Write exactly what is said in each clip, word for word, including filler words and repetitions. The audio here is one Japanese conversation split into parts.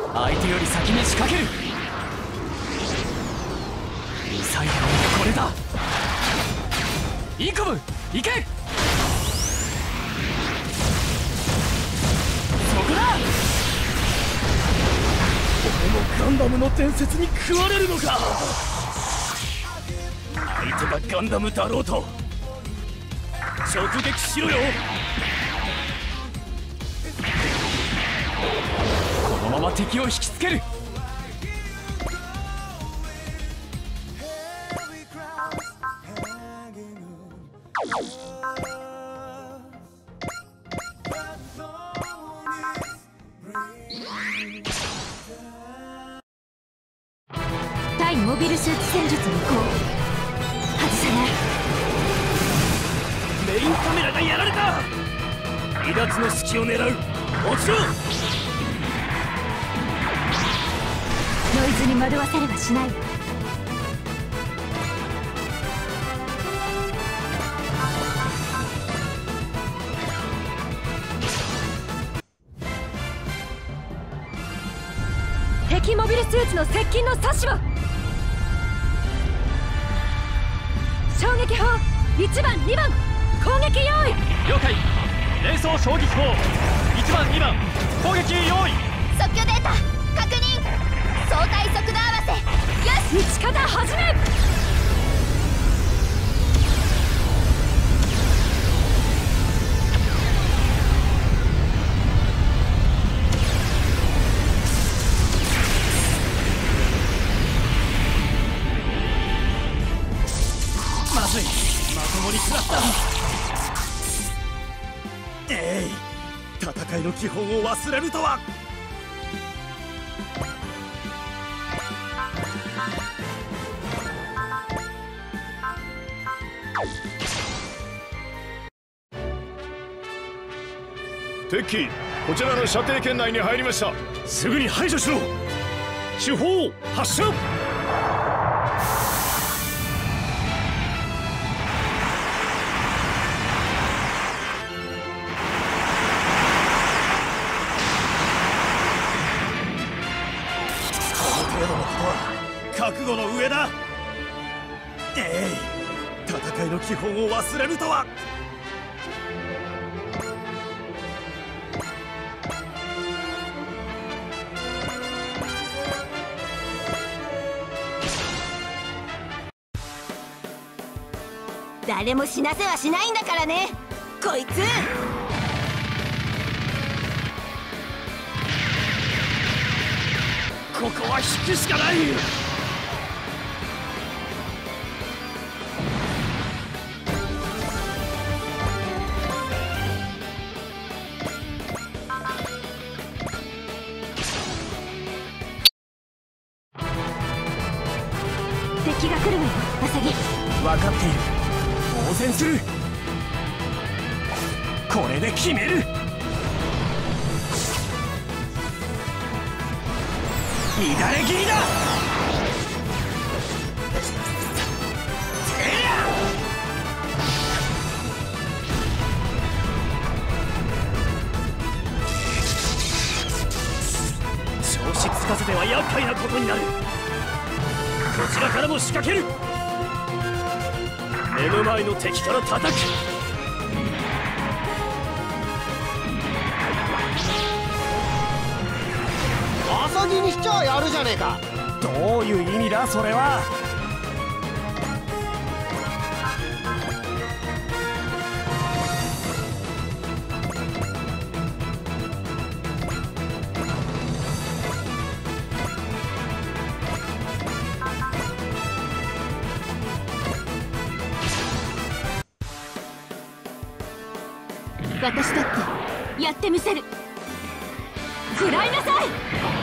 相手より先に仕掛ける。ミサイルはこれだ。インコム行け。そこだ。俺もガンダムの伝説に食われるのか。相手がガンダムだろうと直撃しろよ。このまま敵を引きつける。 対モビルスーツ戦術無効。外さない。 メインカメラがやられた。離脱の隙を狙う。落ちろ。 ノイズに惑わされはしない。敵モビルスーツの接近の阻止を。衝撃砲いちばんにばん攻撃用意。 了解。連装衝撃砲いちばんにばん攻撃用意。 即興データ確認。相対速度合わせ。よし、撃ち方始め。 まずい、まともに食らった。えい、戦いの基本を忘れるとは。 敵、こちらの射程圏内に入りました。 すぐに排除しろ。主砲発射。覚悟の上だ。えい、戦いの基本を忘れるとは。 誰も死なせはしないんだからね、こいつ。 ここは引くしかない。 敵が来るわよ、アサギ。 分かっている。応戦する。これで決める。乱れ切りだ。調子つかせては厄介なことになる。こちらからも仕掛ける。目の前の敵から叩く。 朝木にしちゃやるじゃねえか。 どういう意味だそれは。 私だってやってみせる。食らいなさい。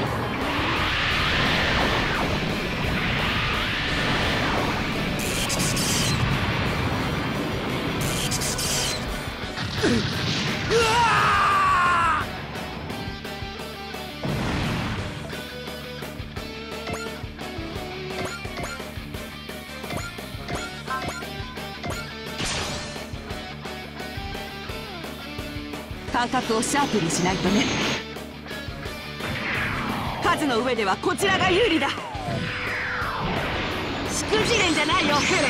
うわ感覚をシャープにしないとね。彼数の上ではこちらが有利だ。しくじれんじゃないよヘレン。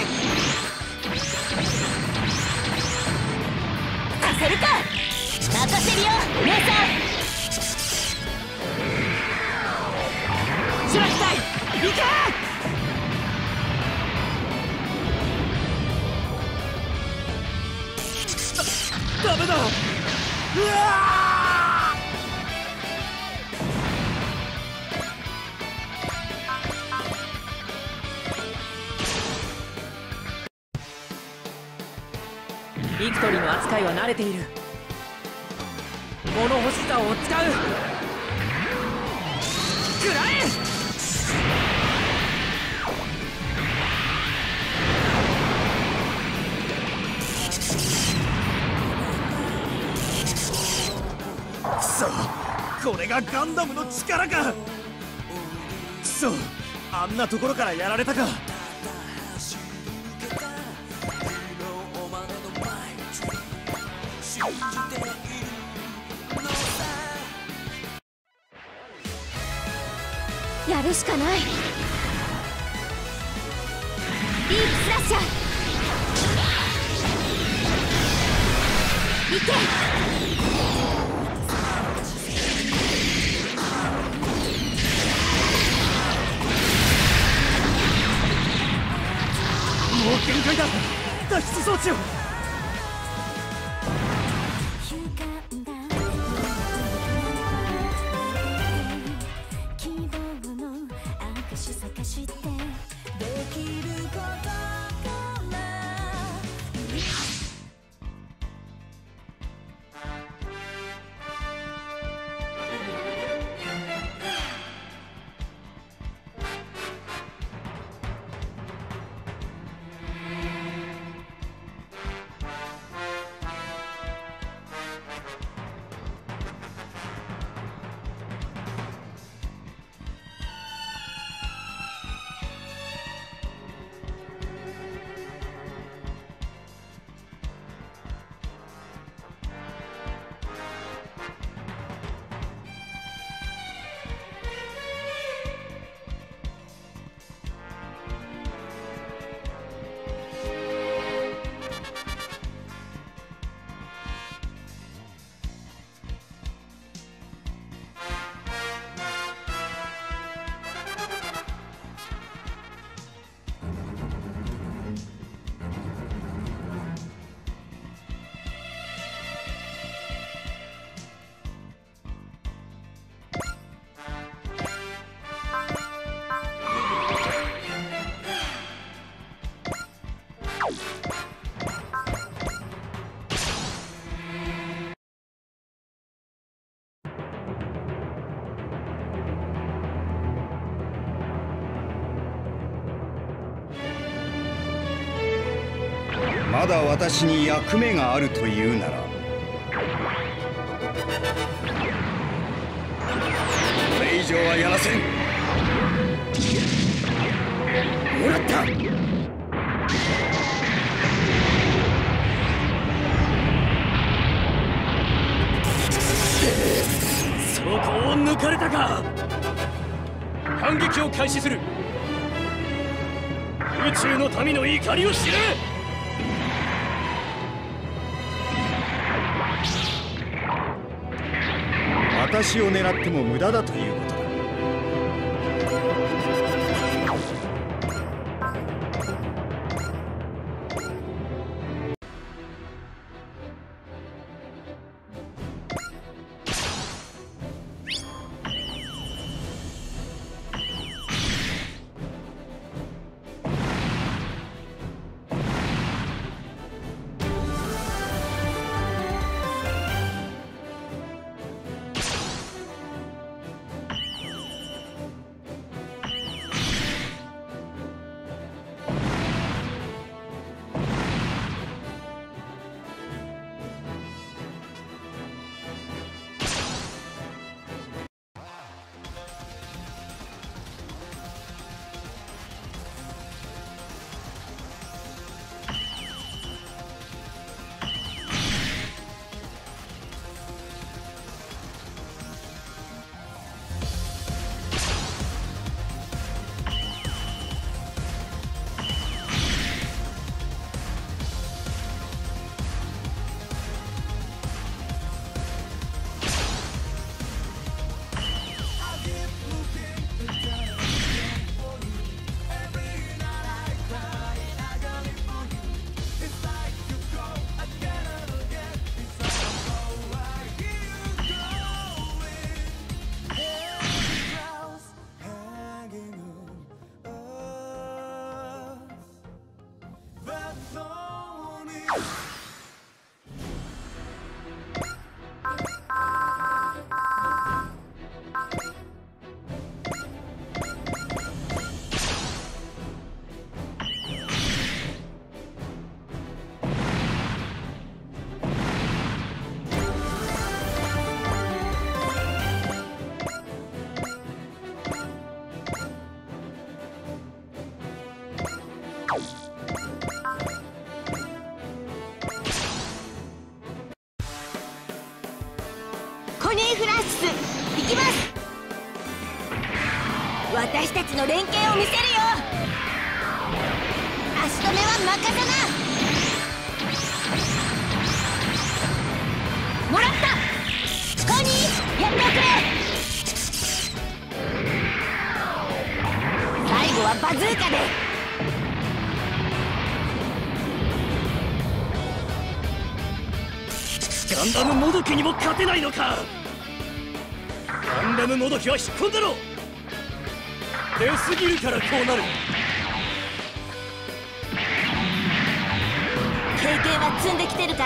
させるか。任せるよ姉さん。しらきたい行け。 ダメだ。うわビクトリーの扱いは慣れている。物欲しさを使う。食らえ。 くそ、これがガンダムの力か。くそ、あんなところからやられたか。 やるしかない。ディープスラッシャー。いけ。 もう限界だ。脱出装置を。 まだ私に役目があるというなら、これ以上はやらせん。もらった。 そこを抜かれたか。 反撃を開始する。宇宙の民の怒りを知れ。 私を狙っても無駄だということだ。 ス行きます。私たちの連携を見せるよ。足止めは任せな。もらった。コニーやっておくれ。最後はバズーカで。 ガンダムもどきにも勝てないのか。ガンダムもどきは引っ込んだろ。出すぎるからこうなる。 経験は積んできてるから。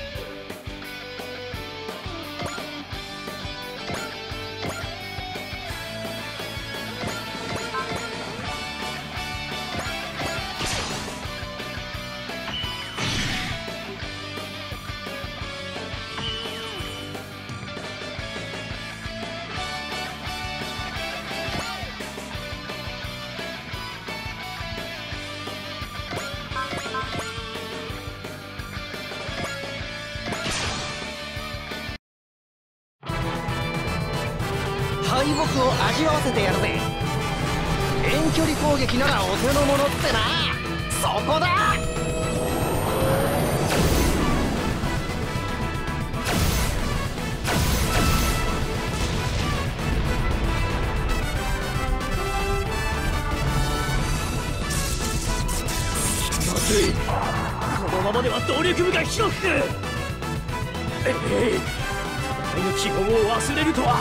敗北を味わわせてやるぜ。遠距離攻撃ならお手の物ってな。そこだ。 まずい。このままでは動力部が広く。ええ、戦いの基本を忘れるとは。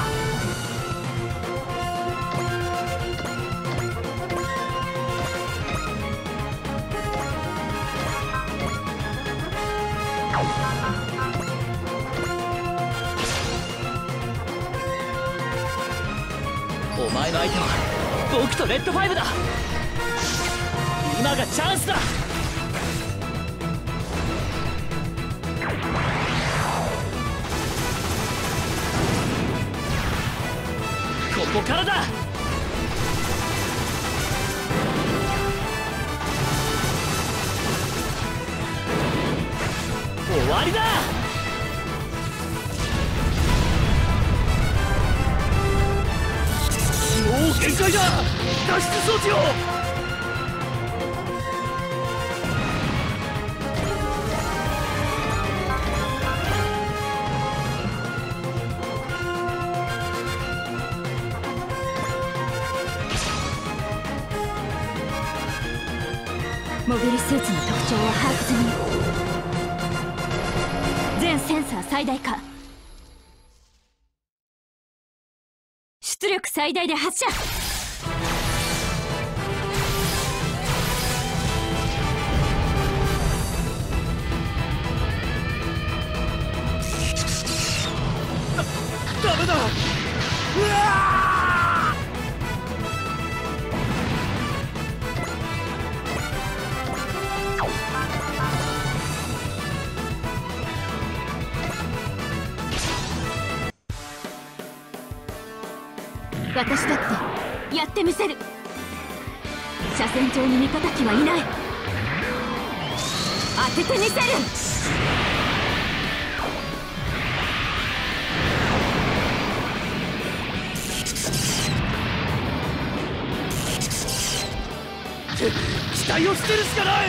お前の相手は僕とレッドファイブだ。今がチャンスだ。ここからだ。終わりだ。もう限界だ。脱出装置を。 モビルスーツの特徴を把握済み。全センサー最大化。出力最大で発射。 ダメだ。うわ私だってやってみせる。車線上に味方機はいない。当ててみせる。 期待を捨てるしかない。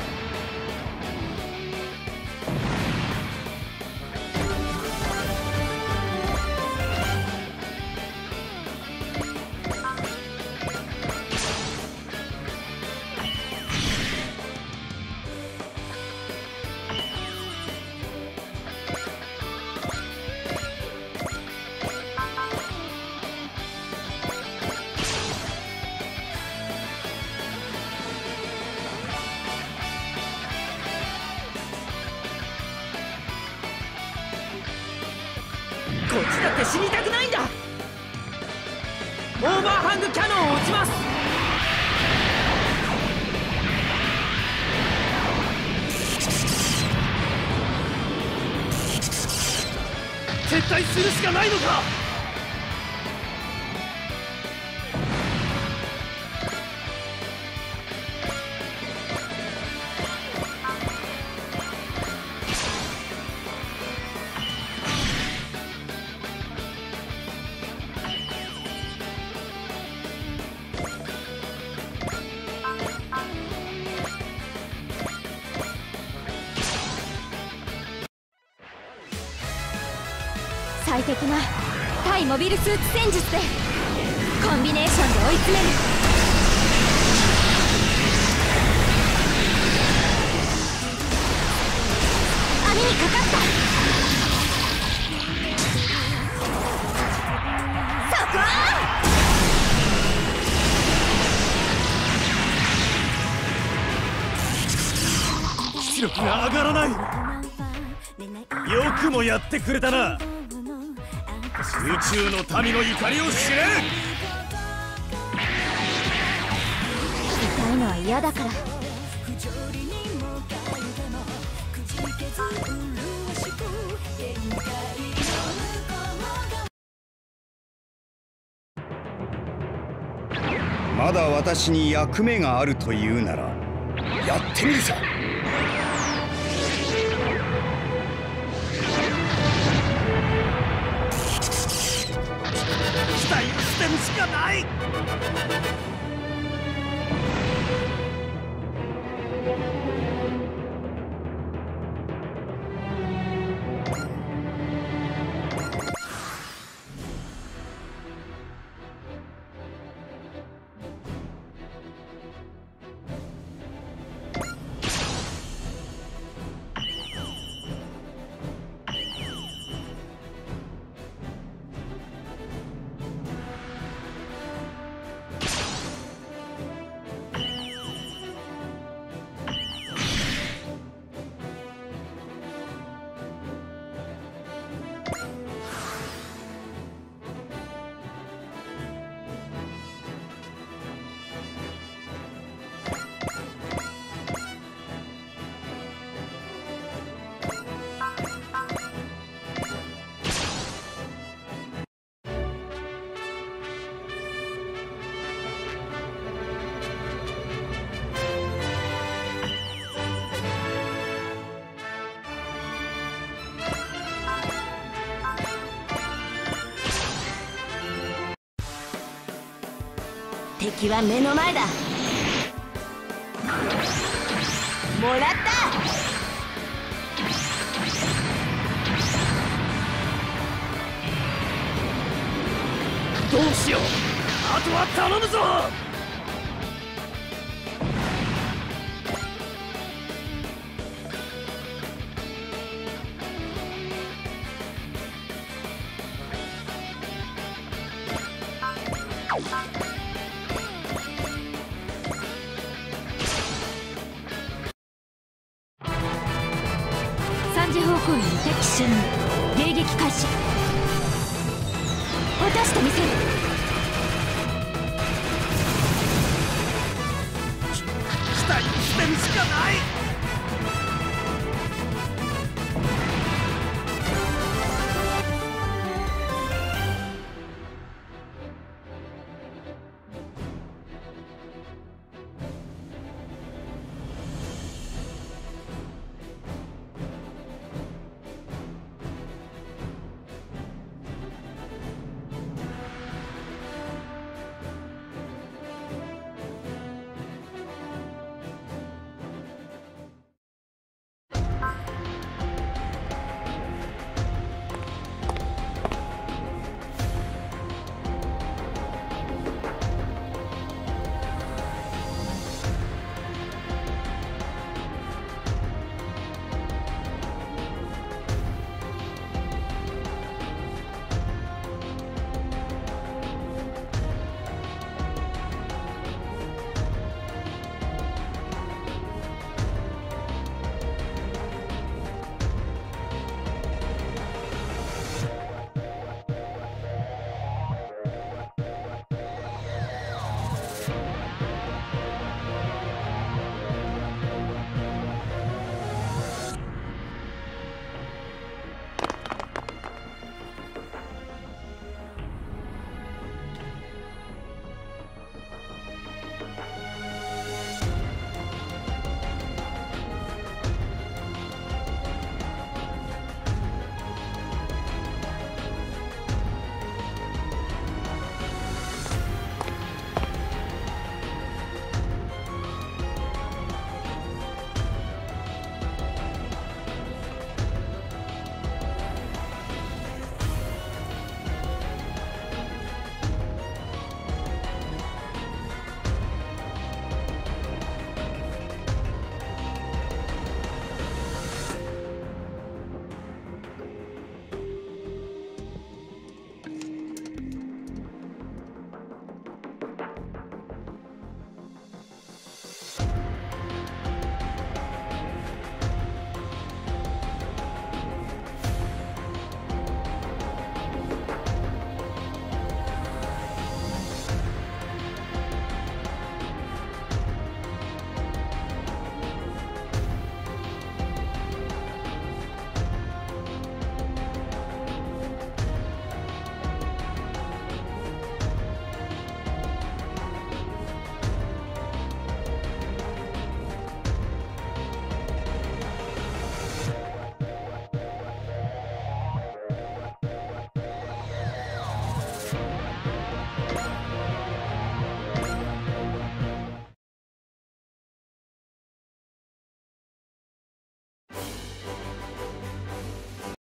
こっちだって死にたくないんだ。オーバーハングキャノンを撃ちます。 撤退するしかないのか。 最適な対モビルスーツ戦術でコンビネーションで追い詰める。網にかかった。そこ！ 出力が上がらない。よくもやってくれたな。宇宙の民の怒りを知れ。 痛いのは嫌だから。 まだ私に役目があるというならやってみるさ。 機体を捨てるしかない。 敵は目の前だ。もらった。 どうしよう。あとは頼むぞ。 さんじ方向より敵襲に迎撃開始。落としてみせる。 機体を捨てるしかない。